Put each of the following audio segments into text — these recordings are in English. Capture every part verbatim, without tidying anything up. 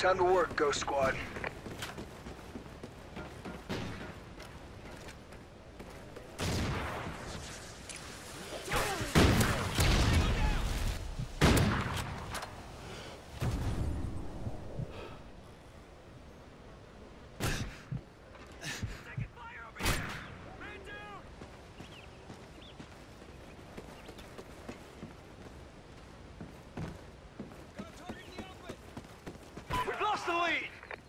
Time to work, Ghost Squad. We've lost the lead!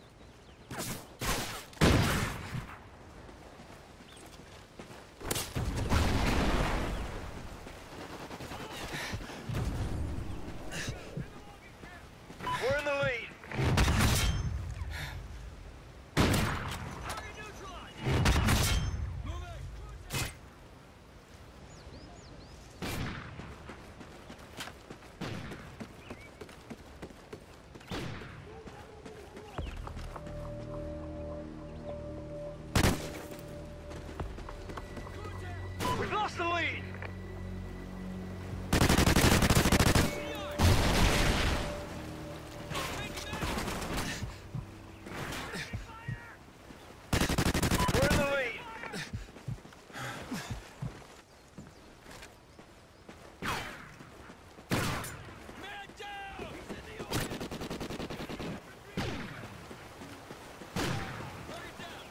We're in the lead. Target neutralized. Moving. We've lost the lead. We're in the lead. Man down! He's in the open. Target down.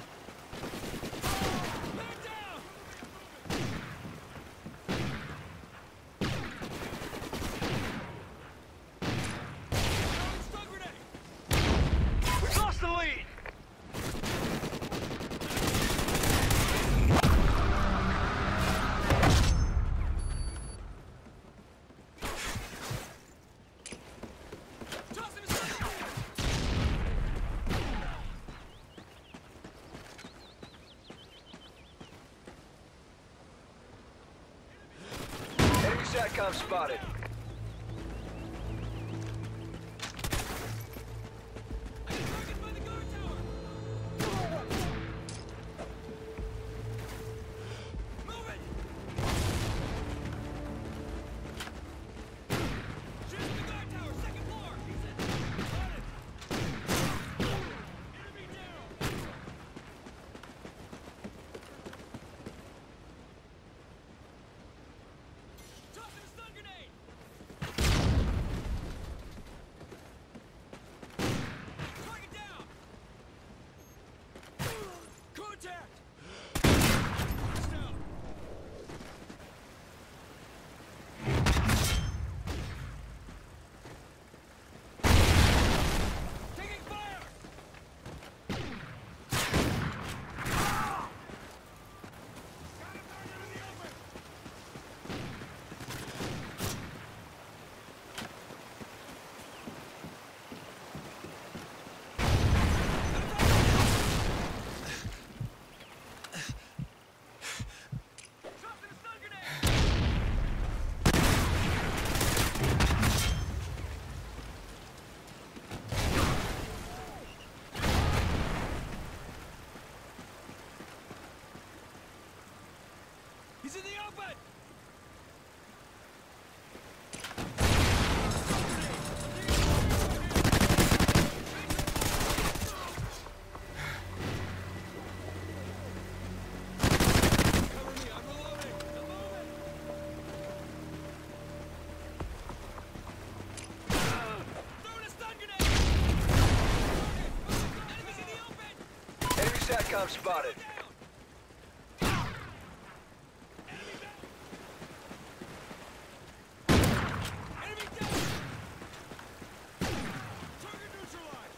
Man down! Stun grenade! We've lost the lead. Toss him a stun grenade! Enemy SATCOM spotted. Target by the guard tower! Move it! Shoot the guard tower, second floor! He's in. Got it! Enemy down! Toss him a stun grenade! Target down! Contact! He's down! Taking fire! Got him target in the open! Tossing a stun grenade! He's in the open! Cover me, I'm reloading! I'm moving! Throwing a stun grenade! Enemies in the open! Enemy SATCOM spotted. Down! Enemy down! Enemy down! Target neutralized!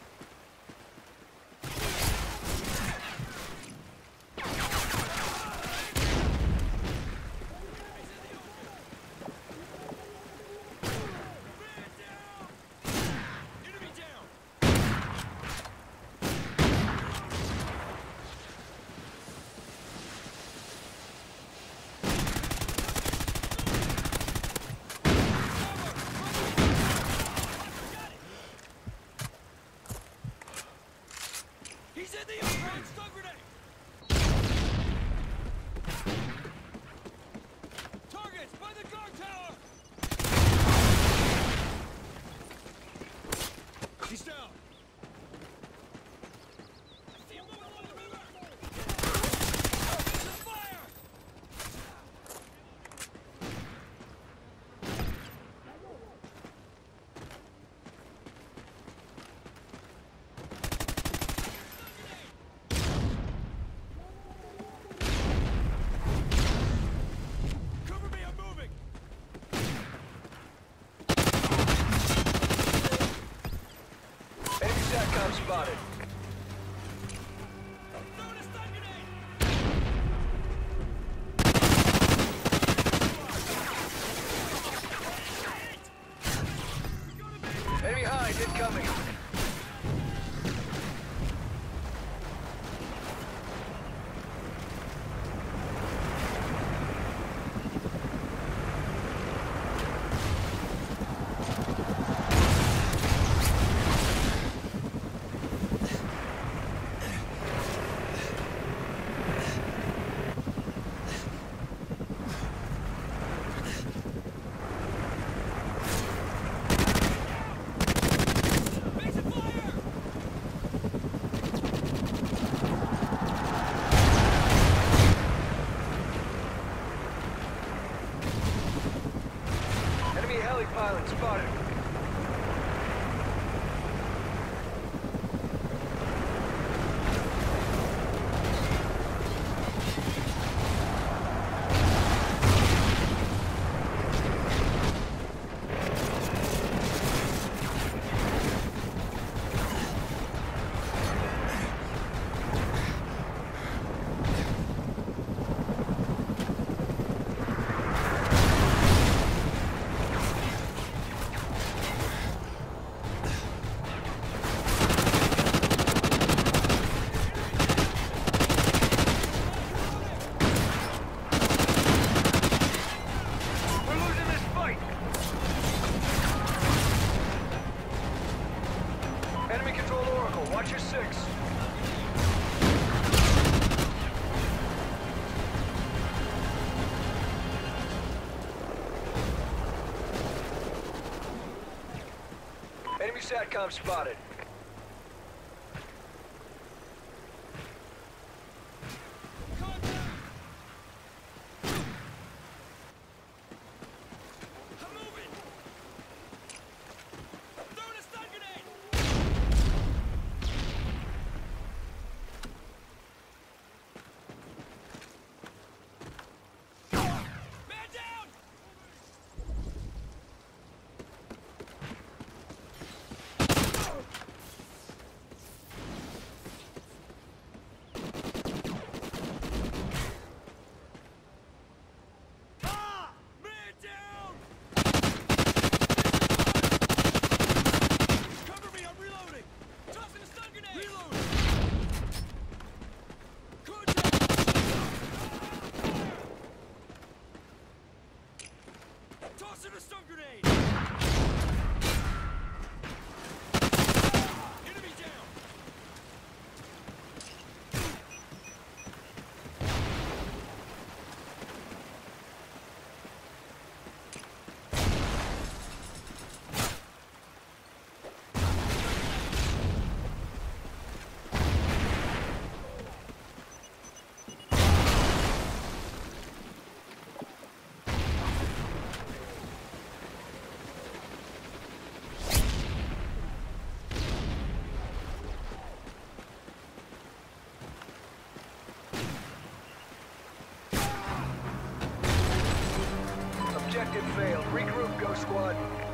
Enemies in the open! Man down! Enemy down! He's in the open! Stun grenade! Targets by the guard tower! He's down! spotted. Throwing a stun grenade! Enemy hind incoming. Basic fire! Enemy heli pilot spotted. We're losing this fight. Enemy control Oracle. Watch your six. Enemy SATCOM spotted. Contact! I'm moving! Throwing a stun grenade! Man down! Ah! Man down! Cover me, I'm reloading! Tossing a stun grenade! Reloading! Contact! Tossing a stun grenade! Enemy down! Objective failed. Regroup, Ghost Squad.